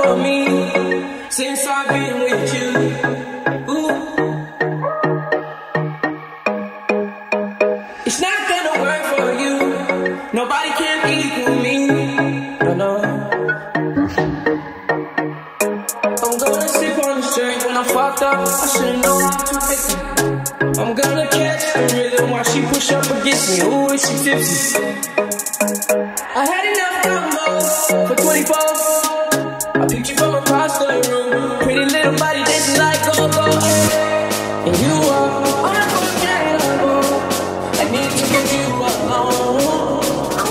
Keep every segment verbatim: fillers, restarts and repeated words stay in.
for me since I've been with you. Ooh. It's not gonna work for you. Nobody can equal me. No, no. I'm gonna sip on the drink when I'm fucked up. I should've known how to fix it. I'm gonna catch the rhythm while she push up against me. Ooh, is she tipsy? I had enough combos for twenty-four. I picked you from across the room. Pretty little body dancing like go-go. And you are unforgettable. I need to get you alone.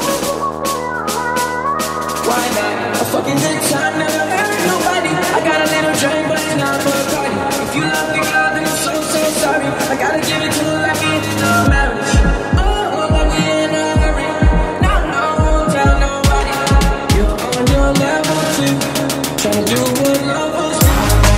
Why not? A fucking good time, never hurt nobody. I got a little drink, but it's not for a party. If you love the girl, then I'm so, so sorry. I gotta give it to her like we in a marriage. Oh, like we in a hurry. No, no, won't tell nobody. You're on your level too. Tryna do what lovers do.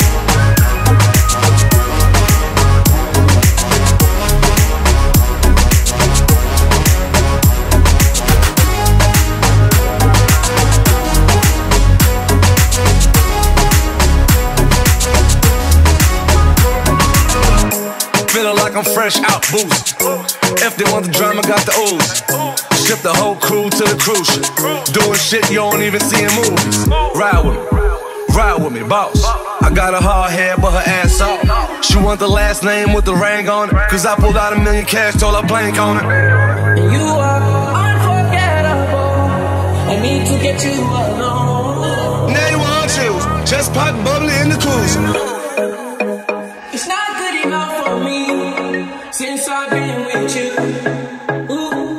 Feeling like I'm fresh out boost. If they want the drama, got the ooze. Ship the whole crew to the cruise ship. Doing shit you don't even see in movies. Ride with me, ride with me, boss. I got a hard head, but her ass off. She want the last name with the ring on it. Cause I pulled out a million cash, told her blank on it. And you are unforgettable. I need to get you alone. Now you want to choose. Just pop bubbly in the cruise. It's not good enough for me since I've been with you. Ooh.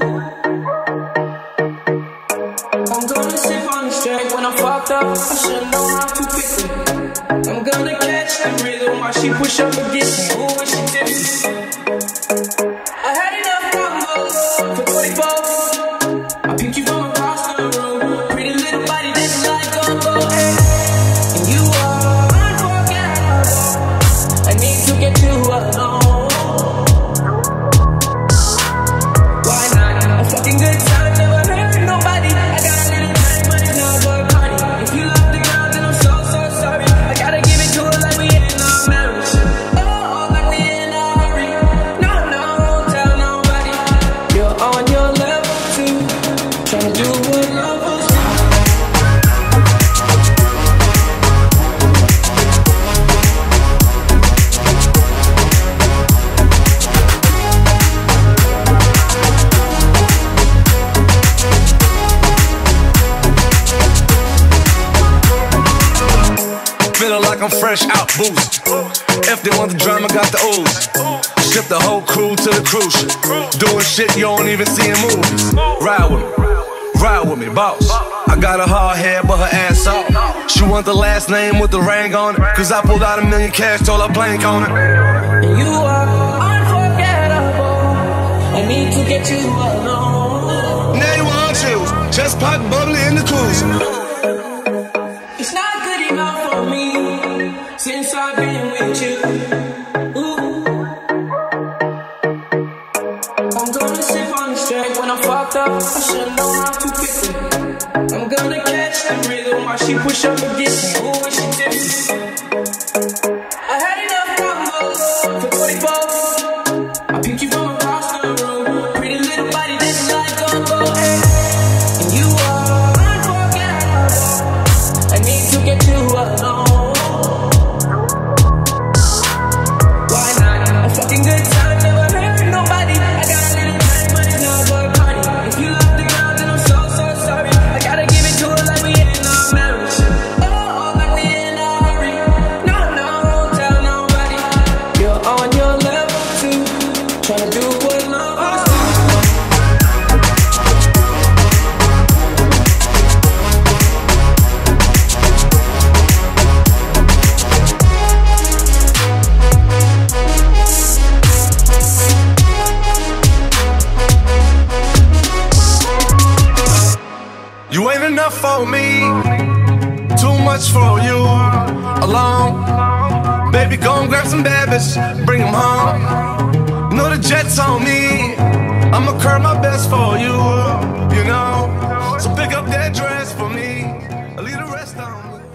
I'm gonna sip on the strength when I'm fucked up. I should've known how to fix it. I'm gonna catch the rhythm while she push up against me. Ooh, is she tipsy? I had enough combos for twenty-four. I picked you from across the room. Pretty little body dancing like go-go. And you are unforgettable. I need to get you alone. Why not? A fucking good time, never hurt nobody. I got a little drink, but it's not for a party. If you love the girl, then I'm so, so sorry. I gotta give it to her like we in a marriage. Oh, like we in a hurry. No, no, won't tell nobody. You're on your level too. Tryna do what lovers do. Feeling like I'm fresh out boost. If they want the drama, got the ooze. Ship the whole crew to the cruise ship. Doing shit you don't even see in movies. Ride with me, ride with me, boss. I got a hard head, but her ass off. She want the last name with the ring on it. Cause I pulled out a million cash, told her blank on it. And you are unforgettable. I need to get you alone. Now you want to choose. Just pop bubbly in the cruise. It's not good enough for me since I've been with you. Ooh. I'm gonna sip on the strength when I'm fucked up. I should've known how to fix it. I'm gonna catch the rhythm while she push up against me. Ooh, is she tipsy? I had enough combos for twenty-four. I picked you from across the room. Pretty little body dancing like go-go. And you are unforgettable. I need to get you alone. Why not? A fucking good time, never hurt nobody. I got a little drink, but it's not for a party. If you love the girl, then I'm so, so sorry. I gotta give it to her like we in a marriage. Oh, like we in a hurry. No, no, won't tell nobody. You're on your level too. Tryna do what lovers do. You ain't enough for me, too much for you alone. Baby, go and grab some bad bitches, bring them home. You know the jet's on me, I'ma curb my best for you, you know. So pick up that dress for me, leave the rest on me.